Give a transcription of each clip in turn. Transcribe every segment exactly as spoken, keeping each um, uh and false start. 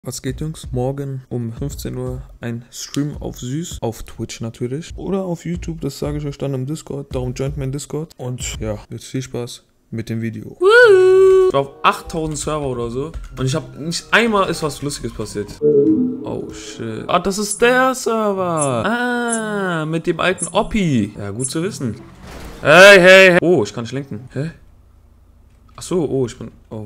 Was geht, Jungs? Morgen um fünfzehn Uhr ein Stream auf Süß, auf Twitch natürlich. Oder auf YouTube, das sage ich euch dann im Discord. Darum joint mein Discord. Und ja, jetzt viel Spaß mit dem Video. Ich war auf achttausend Server oder so. Und ich habe nicht einmal ist was Lustiges passiert. Oh shit. Ah, das ist der Server. Ah, mit dem alten Oppi. Ja, gut zu wissen. Hey, hey, hey. Oh, ich kann nicht lenken. Hä? Ach so, oh, ich bin... Oh.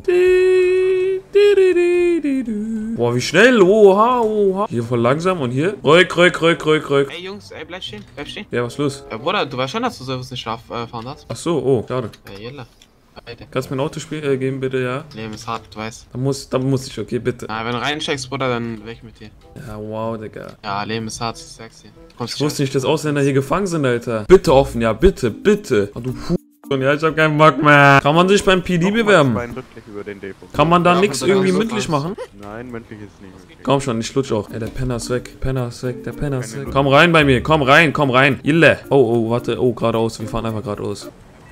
Boah, wie schnell. Oha, oha. Hier voll langsam und hier. Rück, rück, rück, rück, rück. Ey, Jungs, ey, bleib stehen, bleib stehen. Ja, was ist los? Ja, Bruder, du weißt schon, dass du sowas nicht scharf äh, fahren hast. Ach so, oh, schade. Ja, jella. Alter. Kannst du mir ein Autospiel äh, geben, bitte, ja? Leben ist hart, du weißt. Da muss, da muss ich, okay, bitte. Ah, wenn du reinsteckst, Bruder, dann weg mit dir. Ja, wow, Digga. Ja, Leben ist hart, ich sag's dir. Ich wusste nicht, dass Ausländer hier gefangen sind, Alter. Bitte offen, ja, bitte, bitte. Oh, du F***. Ja, ich hab keinen Bock mehr. Kann man sich beim P D bewerben? Kann man da nichts irgendwie mündlich machen? Nein, mündlich ist nicht möglich. Komm schon, ich lutsch auch. Ey, der Penner ist weg. Penner ist weg, der Penner ist weg. Komm rein bei mir, komm rein, komm rein. Ille. Oh, oh, warte. Oh, geradeaus. Wir fahren einfach geradeaus.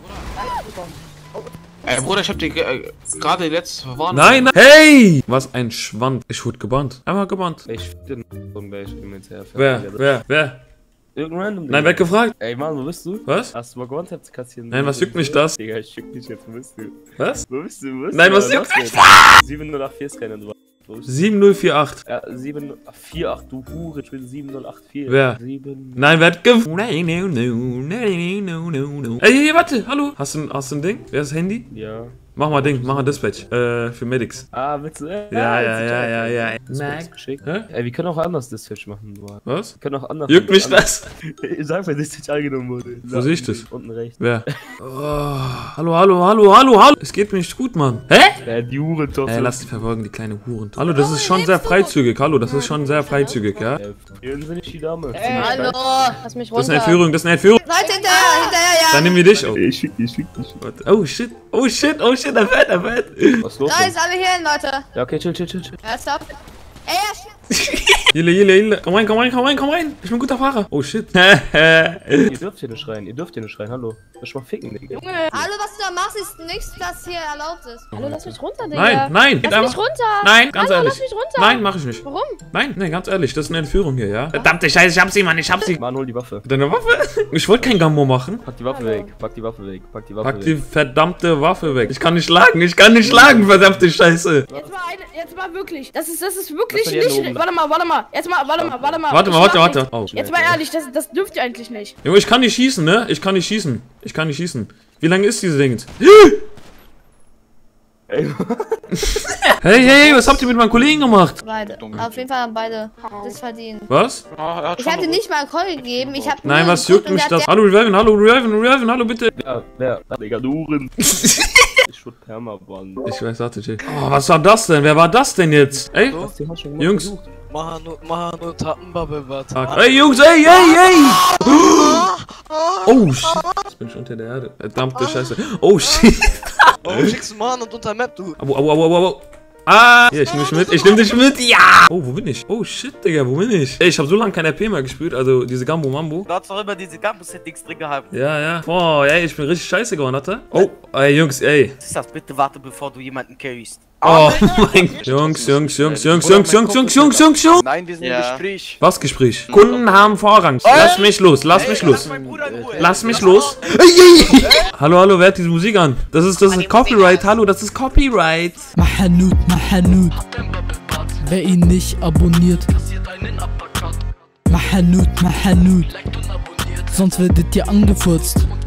Ey, Bruder, ich hab dir äh, gerade die letzte verwarnt. Nein, nein. Hey! Was ein Schwand. Ich wurde gebannt. Einfach gebannt. Ich bin mit her. Wer? Wer? Wer? Irgendein random. Nein, wer gefragt? Ey, Mann, wo bist du? Was? Hast du mal gewonnen, hab's kassieren? Nein, was juckt mich das? Digga, ich juck dich jetzt, wo bist du? Was? Wo bist du? Wo bist Nein, du? was juckt mich? sieben null acht vier ist keiner, du warst. sieben null vier acht. Ja, sieben vier acht, du Hure, ich bin sieben null acht vier. Wer? sieben Nein, wer hat gef... Nein, no, no, no, no, no. Ey, hey, warte, hallo. Hast du, hast du ein Ding? Wer ist das Handy? Ja. Mach mal Ding, mach mal Dispatch. Äh, für Medics. Ah, willst du? Äh, Ja, ja, ja, ja, ja. Max. Geschickt. Hä? Ey, wir können auch anders Dispatch machen, du. Was? Wir können auch anders. Juckt mich anders. das? Sag, wenn Dispatch angenommen wurde. Wo sehe ich das? Unten rechts. Wer? Oh, hallo, hallo, hallo, hallo, hallo. Es geht mir nicht gut, Mann. Hä? Ja, die Hurentochter. Ey, lass die verfolgen, die kleine Huren. Hallo, das ist schon sehr freizügig. Hallo, das ist schon sehr freizügig, ja? Hier sind nicht die Dame. Ey, hallo, lass mich runter. Das ist eine Entführung, das ist eine Entführung. Seid hinterher, hinterher, ja. Dann nehmen wir dich. Oh, Ich schick dich, schick dich. warte. Oh shit, oh shit, oh shit, er fährt, er fährt. Was ist los? Da ist alle hier hin, Leute. Ja, okay, chill, chill, chill, chill. Wer ist da? Ey, er steht. Jille, jille, jille. Komm rein, komm rein, komm rein, komm rein. Ich bin ein guter Fahrer. Oh shit. Ihr dürft hier nicht schreien, ihr dürft hier nicht schreien, hallo. Lass mal ficken, Digga. Junge. Hallo, was du da machst, ist nichts, was hier erlaubt ist. Hallo, lass mich runter, Digga. Nein, nein. Lass mich runter. Nein, ganz Hallo, ehrlich. lass mich runter. Nein, mach ich nicht. Warum? Nein, nein, ganz ehrlich. Das ist eine Entführung hier, ja? Verdammte Scheiße, ich hab sie, Mann, ich hab sie. Mann, hol die Waffe. Deine Waffe? Ich wollte kein Gambo machen. Pack die Waffe weg, pack die Waffe weg, pack die Waffe Pack weg. die verdammte Waffe weg. Ich kann nicht schlagen, ich kann nicht schlagen, verdammte Scheiße. Jetzt mal eine, jetzt mal wirklich. Das ist, das ist wirklich Lass mal die Hände nicht. oben. Warte mal, warte mal. Jetzt mal, warte mal, warte mal. Warte Ich mal, warte, mach warte. nichts. Oh. Jetzt mal ehrlich, das, das dürft ihr eigentlich nicht. Junge, ich kann nicht schießen, ne? Ich kann nicht schießen. Ich kann nicht schießen. Wie lange ist diese Ding? Ey. Hey, hey, was habt ihr mit meinem Kollegen gemacht? Beide. Auf jeden Fall haben beide das verdient. Was? Ich hatte nicht mal einen Call gegeben. Ich hab Nein, nur was geguckt juckt und mich der- das? Hallo, Reven, hallo, Reven, Reven, hallo, bitte. Wer, wer? Digga, du Huren. Ich wurde Permaband. Ich weiß, warte, chill. Oh, was war das denn? Wer war das denn jetzt? Ey, Hast du schon mal Jungs. versucht? Manu, Manu, Tappenbubble, warte. Ey, Jungs, ey, ey, ey! Oh, shit. Jetzt bin ich unter der Erde. Verdammte Scheiße. Oh, shit. Warum schickst du Manu und unter Map, du? Abo, abo, abo, abo, abo. Ah, hier, ich nehm dich mit, ich nehm dich mit, ja! Oh, wo bin ich? Oh, shit, Digga, wo bin ich? Ey, ich hab so lange kein R P mehr gespielt, also diese Gambo Mambo. Du hast doch immer diese Gambus-Settings drin gehabt. Ja, ja. Boah, ey, ich bin richtig scheiße geworden, Alter. Oh, ey, Jungs, ey. Was ist das? Bitte warte, bevor du jemanden carryst. Oh mein Gott. Jungs, Jungs, Jungs, Jungs, Jungs, Jungs, Jungs, Jungs, Jungs, Jungs. Nein, wir sind im Gespräch. Was Gespräch? Kunden haben Vorrang. Lass mich los, lass mich los. Lass mich los. Hallo, hallo, wer hat diese Musik an? Das ist, das ist Copyright, hallo, das ist Copyright. Mahanut, Mahanut. Wer ihn nicht abonniert. Mahanut, Mahanut. Sonst werdet ihr angefurzt.